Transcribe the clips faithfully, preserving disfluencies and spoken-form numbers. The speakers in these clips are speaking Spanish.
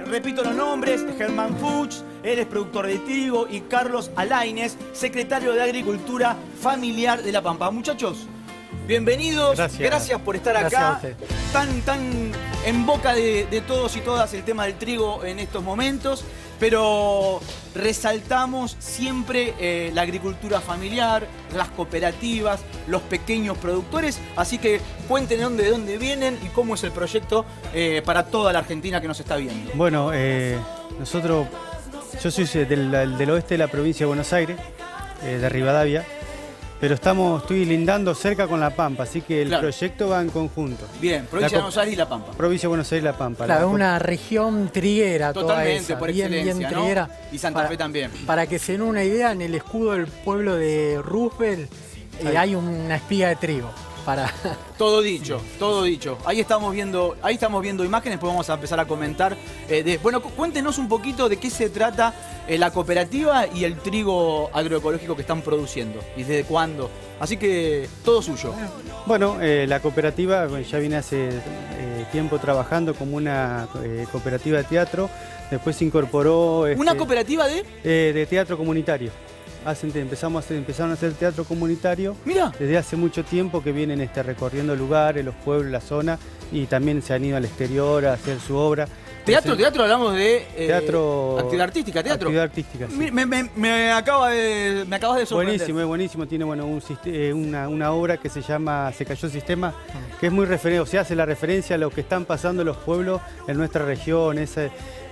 repito los nombres, Germán Fuchs, él es productor de trigo, y Carlos Alaines, secretario de Agricultura Familiar de La Pampa. Muchachos, bienvenidos, gracias, gracias por estar gracias acá, tan, tan en boca de, de todos y todas el tema del trigo en estos momentos, pero resaltamos siempre eh, la agricultura familiar, las cooperativas, los pequeños productores, así que cuenten de dónde, de dónde vienen y cómo es el proyecto eh, para toda la Argentina que nos está viendo. Bueno, eh, nosotros, yo soy del, del oeste de la provincia de Buenos Aires, eh, de Rivadavia, pero estamos, estoy lindando cerca con La Pampa, así que el claro. proyecto va en conjunto. Bien, provincia de Buenos Aires y La Pampa. Provincia de Buenos Aires y La Pampa. Claro, la una región triguera. Totalmente, toda esa, por bien, excelencia, bien ¿no? triguera. Y Santa para, Fe también. Para que se den una idea, en el escudo del pueblo de Roosevelt eh, hay una espiga de trigo. Para... Todo dicho, todo dicho. Ahí estamos viendo, ahí estamos viendo imágenes, pues vamos a empezar a comentar. Eh, de, bueno, cuéntenos un poquito de qué se trata eh, la cooperativa y el trigo agroecológico que están produciendo y desde cuándo. Así que todo suyo. Bueno, eh, la cooperativa ya viene hace eh, tiempo trabajando como una eh, cooperativa de teatro. Después se incorporó... Este, ¿Una cooperativa de? Eh, de teatro comunitario. Hacen, empezamos a hacer, empezaron a hacer teatro comunitario. Mira. Desde hace mucho tiempo que vienen este, recorriendo lugares, los pueblos, la zona, y también se han ido al exterior a hacer su obra. Teatro, Entonces, teatro, hablamos de eh, teatro, actividad artística, teatro. Actividad artística, sí. Me, me, me, acaba de, me acabas de sorprender. Buenísimo, es buenísimo. Tiene bueno, un, una, una obra que se llama Se cayó el sistema, que es muy referente, o sea, hace la referencia a lo que están pasando los pueblos en nuestra región, ese,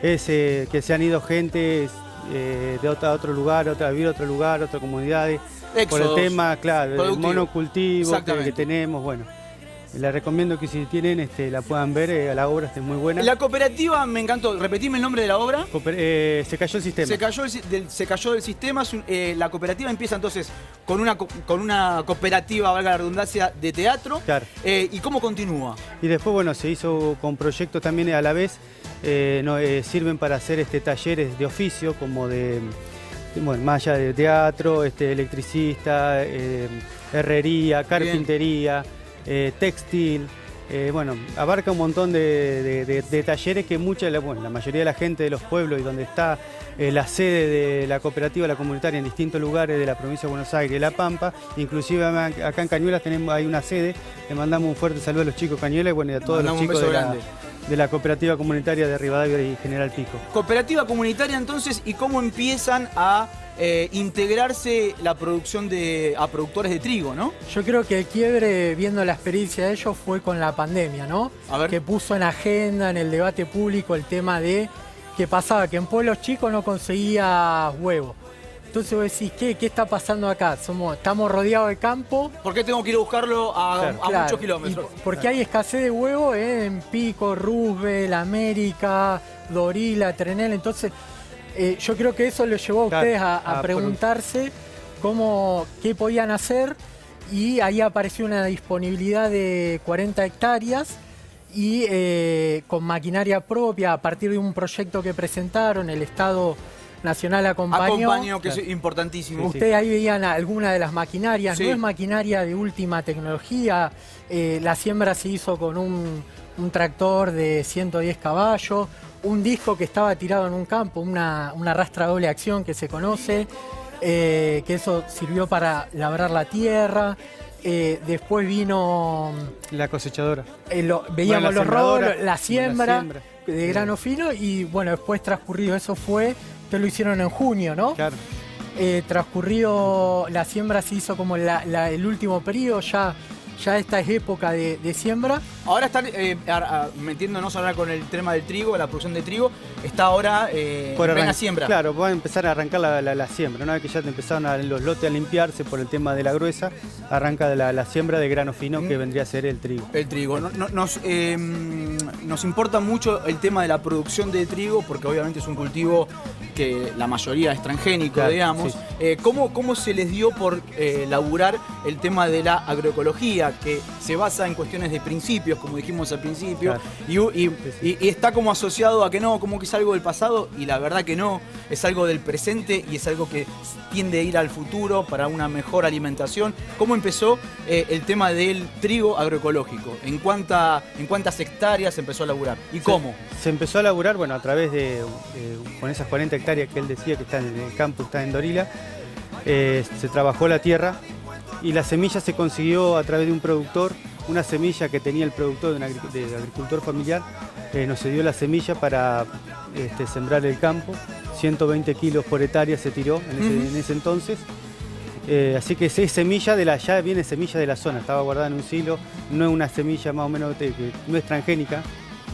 ese que se han ido gente eh, de otro, otro lugar, otra, vivir a otro lugar, otra comunidad, por el tema, claro, el monocultivo que, que tenemos, bueno. Les recomiendo que si tienen, este, la puedan ver, eh, la obra está muy buena. La cooperativa, me encantó, repetime el nombre de la obra. Cooper eh, se cayó el sistema. Se cayó, el, del, se cayó del sistema, eh, la cooperativa empieza entonces con una, con una cooperativa, valga la redundancia, de teatro. Claro. Eh, ¿Y cómo continúa? Y después, bueno, se hizo con proyectos también a la vez, eh, no, eh, sirven para hacer este, talleres de oficio, como de, bueno, más allá de teatro, este, electricista, eh, herrería, carpintería. Bien. Eh, textil, eh, bueno, abarca un montón de, de, de, de talleres que mucha, bueno, la mayoría de la gente de los pueblos y donde está eh, la sede de la cooperativa, la comunitaria en distintos lugares de la provincia de Buenos Aires y La Pampa, inclusive acá en Cañuelas tenemos, hay una sede, le mandamos un fuerte saludo a los chicos Cañuelas, bueno, y a todos los chicos de la, de la cooperativa comunitaria de Rivadavia y General Pico. Cooperativa comunitaria entonces, ¿y cómo empiezan a Eh, integrarse la producción de, a productores de trigo, ¿no? Yo creo que el quiebre, viendo la experiencia de ellos, fue con la pandemia, ¿no? A ver. Que puso en agenda, en el debate público, el tema de que pasaba, que en pueblos chicos no conseguía huevo. Entonces vos decís, ¿qué, qué está pasando acá? Somos, estamos rodeados de campo. ¿Por qué tengo que ir a buscarlo a, claro, a claro. muchos kilómetros? Y porque hay escasez de huevo eh, en Pico, Roosevelt, América, Dorila, Trenel, entonces... Eh, yo creo que eso les llevó a ustedes a, a preguntarse cómo, qué podían hacer, y ahí apareció una disponibilidad de cuarenta hectáreas y eh, con maquinaria propia, a partir de un proyecto que presentaron, el Estado Nacional acompañó. Acompañó, que claro. Es importantísimo. Ustedes ahí veían alguna de las maquinarias, sí. No es maquinaria de última tecnología, eh, la siembra se hizo con un, un tractor de ciento diez caballos, un disco que estaba tirado en un campo, una, una rastra doble acción que se conoce, eh, que eso sirvió para labrar la tierra. Eh, después vino... La cosechadora. Eh, lo, veíamos bueno, los rodos, la siembra, la siembra de grano sí. fino, y bueno, después transcurrido, eso fue, ustedes lo hicieron en junio, ¿no? Claro. Eh, transcurrido, la siembra se hizo como la, la, el último periodo, ya... Ya esta es época de, de siembra. Ahora están eh, a, a, metiéndonos ahora con el tema del trigo, la producción de trigo. Está ahora eh, en plena siembra. Claro, va a empezar a arrancar la, la, la siembra. Una vez que ya te empezaron a, los lotes a limpiarse por el tema de la gruesa, arranca la, la siembra de grano fino, mm. que vendría a ser el trigo. El trigo. No, no, nos, eh, nos importa mucho el tema de la producción de trigo, porque obviamente es un cultivo que la mayoría es transgénico, claro, digamos. Sí. Eh, ¿cómo, ¿Cómo se les dio por eh, laburar el tema de la agroecología, que se basa en cuestiones de principio, limpios, como dijimos al principio, claro. y, y, y, y está como asociado a que no, como que es algo del pasado, y la verdad que no, es algo del presente y es algo que tiende a ir al futuro para una mejor alimentación. ¿Cómo empezó eh, el tema del trigo agroecológico? ¿En, cuánta, ¿En cuántas hectáreas se empezó a laburar? ¿Y se, cómo? Se empezó a laburar, bueno, a través de, eh, con esas cuarenta hectáreas que él decía que está en el campo, está en Dorila, eh, se trabajó la tierra y la semilla se consiguió a través de un productor, una semilla que tenía el productor de un de agricultor familiar, eh, nos dio la semilla para este, sembrar el campo, ciento veinte kilos por hectárea se tiró en ese, uh-huh. en ese entonces. Eh, así que es semilla de la, ya viene semilla de la zona, estaba guardada en un silo, no es una semilla más o menos que no es transgénica.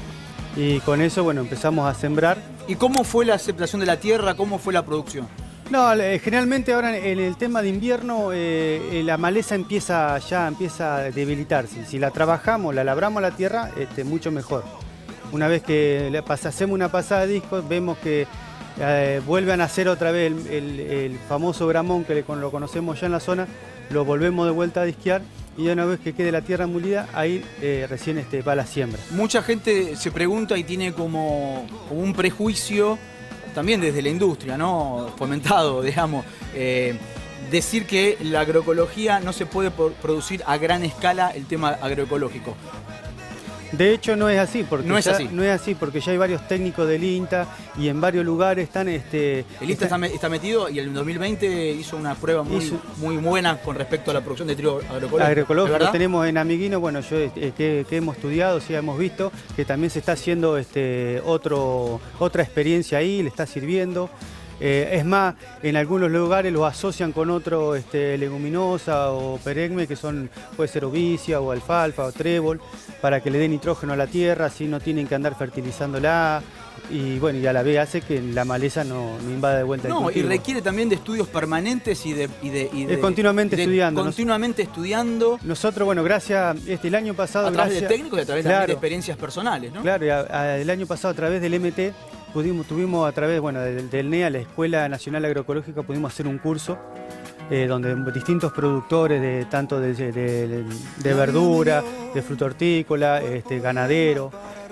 Y con eso, bueno, empezamos a sembrar. ¿Y cómo fue la aceptación de la tierra? ¿Cómo fue la producción? No, generalmente ahora en el tema de invierno eh, la maleza empieza ya empieza a debilitarse. Si la trabajamos, la labramos la tierra, este, mucho mejor. Una vez que le pas, hacemos una pasada de discos, vemos que eh, vuelve a nacer otra vez el, el, el famoso gramón que le, lo conocemos ya en la zona, lo volvemos de vuelta a disquear y una vez que quede la tierra molida, ahí eh, recién este, va la siembra. Mucha gente se pregunta y tiene como, como un prejuicio, también desde la industria, ¿no? Fomentado, digamos, eh, decir que la agroecología no se puede producir a gran escala el tema agroecológico. De hecho no es así, porque no es ya, así. No es así, porque ya hay varios técnicos del INTA y en varios lugares están... Este, el INTA está, está metido y en el dos mil veinte hizo una prueba muy, hizo, muy buena con respecto a la producción de trigo agroecológico. Agroecológico tenemos en Amiguino, bueno, yo eh, que, que hemos estudiado, sí hemos visto que también se está haciendo este, otro, otra experiencia ahí, le está sirviendo. Eh, es más, en algunos lugares lo asocian con otro este, leguminosa o perenne, que son, puede ser ovicia o alfalfa o trébol, para que le dé nitrógeno a la tierra, así no tienen que andar fertilizándola. Y bueno, y a la vez hace que la maleza no, no invada de vuelta el cultivo. No, y requiere también de estudios permanentes y de... Y de, y de es continuamente de, estudiando. Continuamente Nos, estudiando. Nosotros, bueno, gracias, este, el año pasado... A través gracias, de técnicos y a través claro, de experiencias personales, ¿no? Claro, y a, a, el año pasado a través del M T, pudimos, tuvimos a través, bueno, del, del N E A, la Escuela Nacional Agroecológica, pudimos hacer un curso eh, donde distintos productores, de tanto de, de, de, de verdura, de fruta hortícola, este, ganadero,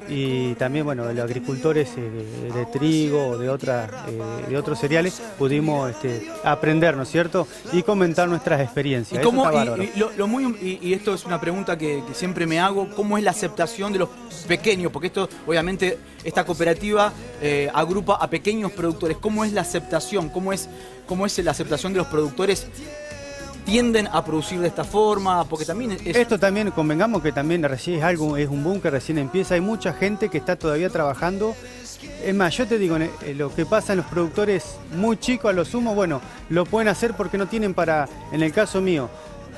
y también, bueno, los agricultores eh, de, de trigo o de, otra, eh, de otros cereales, pudimos este, aprender, ¿no es cierto? Y comentar nuestras experiencias. ¿Y, cómo, y, y, lo, lo muy, y, y esto es una pregunta que, que siempre me hago, ¿cómo es la aceptación de los pequeños? Porque esto, obviamente, esta cooperativa eh, agrupa a pequeños productores. ¿Cómo es la aceptación? ¿Cómo es, cómo es la aceptación de los productores? ¿Tienden a producir de esta forma? Porque también es... Esto también, convengamos que también recién es algo, es un boom que recién empieza. Hay mucha gente que está todavía trabajando. Es más, yo te digo, lo que pasa en los productores muy chicos a lo sumo, bueno, lo pueden hacer porque no tienen para, en el caso mío,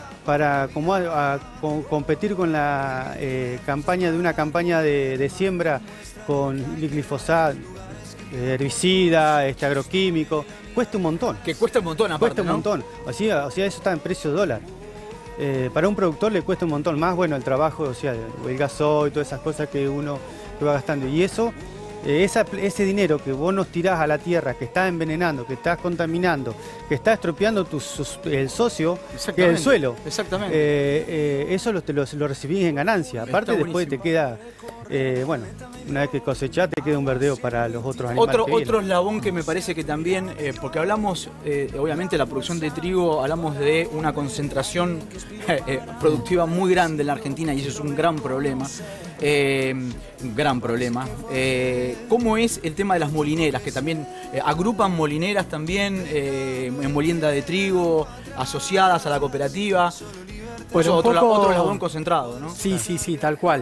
para como a, a, a competir con la eh, campaña de una campaña de, de siembra con glifosato, herbicida, este agroquímico, cuesta un montón. Que cuesta un montón aparte, Cuesta un ¿no? montón. O sea, o sea, eso está en precio de dólar. Eh, para un productor le cuesta un montón más, bueno, el trabajo, o sea, el gasoil, todas esas cosas que uno que va gastando. Y eso, eh, esa, ese dinero que vos nos tirás a la tierra, que está envenenando, que estás contaminando, que está estropeando tu, el socio, que es el suelo. Exactamente. Eh, eh, eso lo, te lo, lo recibís en ganancia. Aparte después te queda, eh, bueno, una vez que cosechás te queda un verdeo para los otros animales. Otro, que otro eslabón que me parece que también, eh, porque hablamos, eh, obviamente la producción de trigo, hablamos de una concentración eh, eh, productiva muy grande en la Argentina y eso es un gran problema. Eh, un gran problema. Eh, ¿Cómo es el tema de las molineras? Que también eh, agrupan molineras también eh, en molienda de trigo, asociadas a la cooperativa. Pues Bueno, otro, poco... otro eslabón concentrado, ¿no? Sí, sí, sí, tal cual.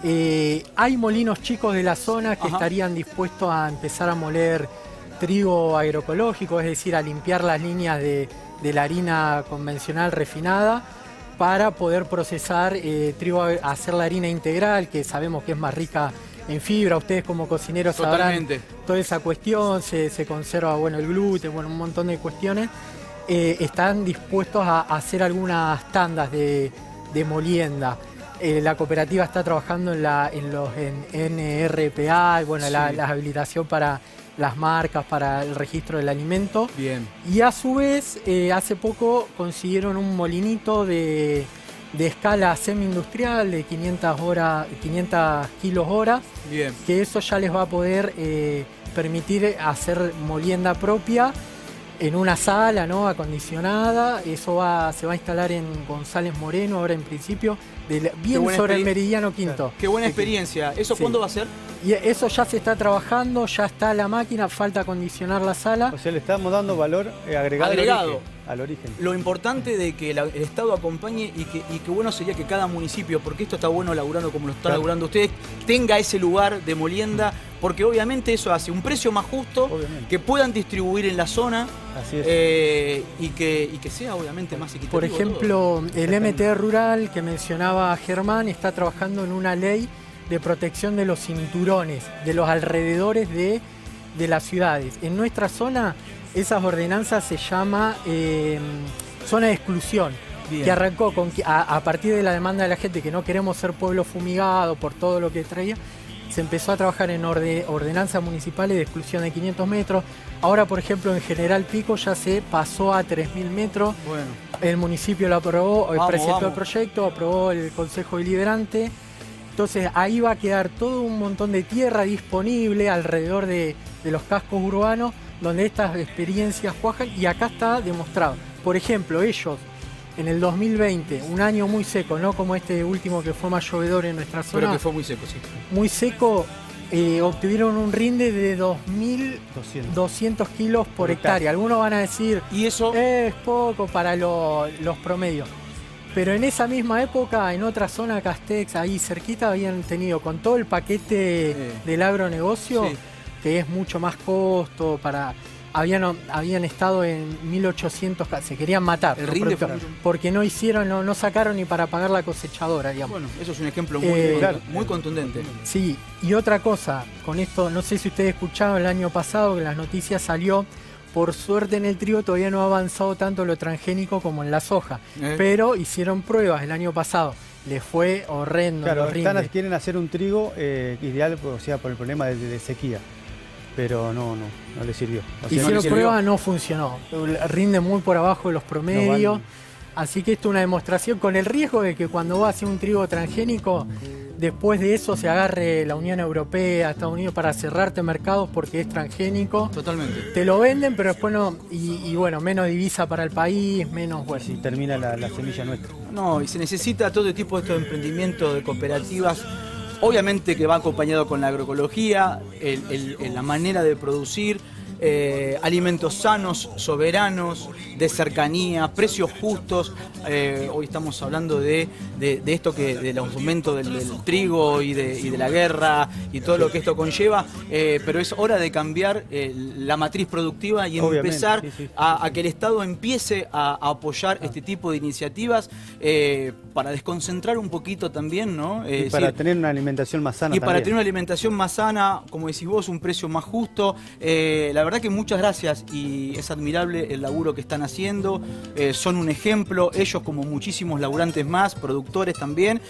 Eh, hay molinos chicos de la zona que Ajá. estarían dispuestos a empezar a moler trigo agroecológico, es decir, a limpiar las líneas de, de la harina convencional refinada para poder procesar eh, trigo, a hacer la harina integral, que sabemos que es más rica en fibra. Ustedes como cocineros Totalmente. sabrán toda esa cuestión, se, se conserva bueno, el gluten, bueno, un montón de cuestiones. Eh, están dispuestos a, a hacer algunas tandas de, de molienda. Eh, la cooperativa está trabajando en, la, en los en N R P A, bueno, sí. la, la habilitación para las marcas, para el registro del alimento. Bien. Y a su vez, eh, hace poco consiguieron un molinito de, de escala semi-industrial de quinientas, horas, quinientos kilos hora, Bien. que eso ya les va a poder eh, permitir hacer molienda propia en una sala, ¿no?, acondicionada. Eso va, se va a instalar en González Moreno, ahora en principio, de, bien sobre el Meridiano Quinto. Qué buena experiencia. ¿Eso sí. cuándo va a ser? Y eso ya se está trabajando, ya está la máquina, falta acondicionar la sala. O sea, le estamos dando valor eh, agregado, agregado. Al, origen, al origen. Lo importante de que la, el Estado acompañe y que, y que bueno sería que cada municipio, porque esto está bueno laburando como lo están claro. laburando ustedes, tenga ese lugar de molienda, porque obviamente eso hace un precio más justo, obviamente. que puedan distribuir en la zona. Así es. Eh, y, que, y que sea obviamente más equitativo. Por ejemplo, todo. el M T Rural que mencionaba Germán está trabajando en una ley de protección de los cinturones, de los alrededores de, de las ciudades. En nuestra zona, esas ordenanzas se llama eh, zona de exclusión, Bien. que arrancó con, a, a partir de la demanda de la gente que no queremos ser pueblo fumigado por todo lo que traía. Se empezó a trabajar en orde, ordenanzas municipales de exclusión de quinientos metros. Ahora, por ejemplo, en General Pico ya se pasó a tres mil metros. Bueno. El municipio lo aprobó, vamos, presentó vamos. el proyecto, aprobó el Consejo Deliberante. Entonces ahí va a quedar todo un montón de tierra disponible alrededor de, de los cascos urbanos donde estas experiencias cuajan, y acá está demostrado. Por ejemplo, ellos en el dos mil veinte, un año muy seco, no como este último que fue más llovedor en nuestra zona. Pero que fue muy seco, sí. Muy seco, eh, obtuvieron un rinde de dos mil doscientos kilos por hectárea. Algunos van a decir, ¿y eso? Es poco para lo, los promedios. Pero en esa misma época, en otra zona, Castex, ahí cerquita, habían tenido con todo el paquete sí. del agronegocio, sí. que es mucho más costo, para habían, habían estado en mil ochocientos, se querían matar. El rinde fue porque no hicieron, no, no sacaron ni para pagar la cosechadora, digamos. Bueno, eso es un ejemplo muy, eh, claro, muy contundente. Sí, y otra cosa, con esto, no sé si ustedes escucharon el año pasado que las noticias salió. Por suerte en el trigo todavía no ha avanzado tanto lo transgénico como en la soja, eh. pero hicieron pruebas el año pasado, les fue horrendo. Claro, están, quieren hacer un trigo eh, ideal, o sea, por el problema de, de sequía, pero no, no, no le sirvió. O sea, hicieron no pruebas, no funcionó, rinde muy por abajo de los promedios, no así que esto es una demostración con el riesgo de que cuando va a hacer un trigo transgénico, después de eso se agarre la Unión Europea, Estados Unidos para cerrarte mercados porque es transgénico. Totalmente. Te lo venden, pero después no. Y, y bueno, menos divisa para el país, menos. Bueno. Si termina la, la semilla nuestra. No, y se necesita todo tipo de estos emprendimientos de cooperativas. Obviamente que va acompañado con la agroecología, el, el, el, la manera de producir. Eh, alimentos sanos, soberanos, de cercanía, precios justos. Eh, hoy estamos hablando de, de, de esto que del aumento del, del trigo y de, y de la guerra y todo lo que esto conlleva, eh, pero es hora de cambiar eh, la matriz productiva y Obviamente, empezar sí, sí. A, a que el Estado empiece a, a apoyar ah. este tipo de iniciativas eh, para desconcentrar un poquito también, ¿no? Eh, y para decir, tener una alimentación más sana. Y también. para tener una alimentación más sana, como decís vos, un precio más justo. Eh, la La verdad que muchas gracias y es admirable el laburo que están haciendo, eh, son un ejemplo, ellos como muchísimos laburantes más, productores también.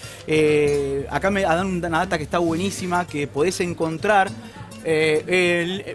Eh, acá me dan una data que está buenísima, que podés encontrar eh, el...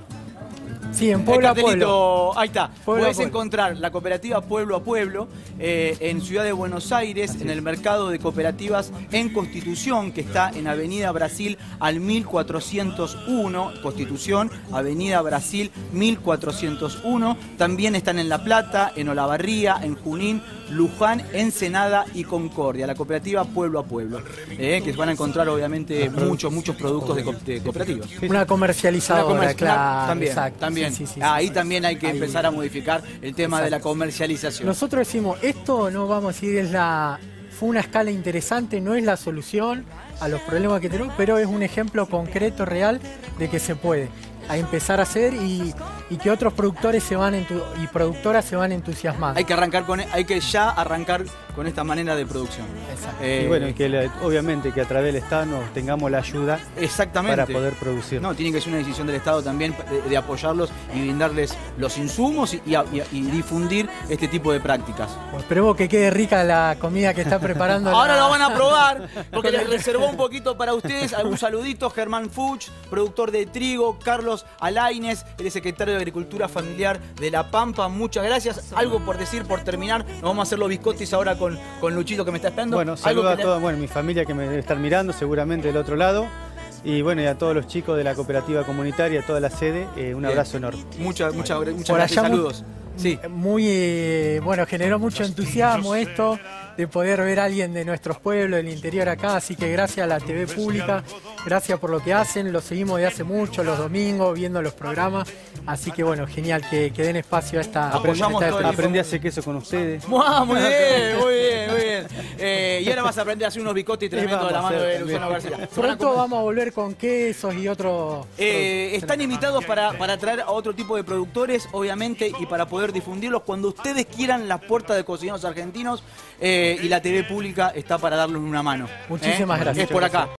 Sí, en Pueblo a Pueblo. Ahí está. Puedes encontrar la cooperativa Pueblo a Pueblo eh, en Ciudad de Buenos Aires, Así en el mercado de cooperativas en Constitución, que está en Avenida Brasil al mil cuatrocientos uno. Constitución, Avenida Brasil mil cuatrocientos uno. También están en La Plata, en Olavarría, en Junín, Luján, Ensenada y Concordia. La cooperativa Pueblo a Pueblo. Eh, que van a encontrar obviamente muchos, muchos productos de, co de cooperativas. Una comercializadora, Una comerci claro. También, exacto. también. Sí, sí, sí, Ahí sí, también hay que ahí. empezar a modificar el tema Exacto. de la comercialización. Nosotros decimos, esto no vamos a decir es la fue una escala interesante, no es la solución a los problemas que tenemos, pero es un ejemplo concreto, real, de que se puede a empezar a hacer y, y que otros productores se van y productoras se van entusiasmando. Hay que arrancar con, hay que ya arrancar con esta manera de producción. Exacto. Eh, y bueno, y que le, obviamente que a través del Estado nos tengamos la ayuda exactamente. para poder producir. No, tiene que ser una decisión del Estado también de, de apoyarlos y brindarles los insumos y, y, y, y difundir este tipo de prácticas. Pues esperemos que quede rica la comida que está preparando. Ahora la... lo van a probar, porque les reservó un poquito para ustedes. Un saludito, Germán Fuchs, productor de trigo, Carlos Alaines, el secretario de Agricultura Familiar de La Pampa. Muchas gracias. Algo por decir, por terminar. Nos vamos a hacer los biscottis ahora con con, con Luchito que me está esperando. Bueno, saludo a toda bueno, mi familia que me debe estar mirando seguramente del otro lado. Y bueno, y a todos los chicos de la cooperativa comunitaria, a toda la sede, eh, un Bien. abrazo enorme. Muchas, muchas, muchas gracias, saludos. Sí. Muy, eh, bueno, generó mucho entusiasmo esto de poder ver a alguien de nuestros pueblos, del interior acá, así que gracias a la T V pública, gracias por lo que hacen, lo seguimos de hace mucho, los domingos, viendo los programas, así que bueno, genial que, que den espacio a esta... Apoyamos esta Aprendí a hacer queso con ustedes. ¡Wow! Muy bien, muy bien, muy bien. Eh, y ahora vas a aprender a hacer unos bicotes tremendos de la mano de Luciano García. Pronto vamos a volver con quesos y otros... Eh, están invitados para, para traer a otro tipo de productores, obviamente, y para poder difundirlos cuando ustedes quieran. Las puertas de Cocineros Argentinos eh, y la T V pública está para darles una mano. Muchísimas ¿eh? gracias. Es por acá.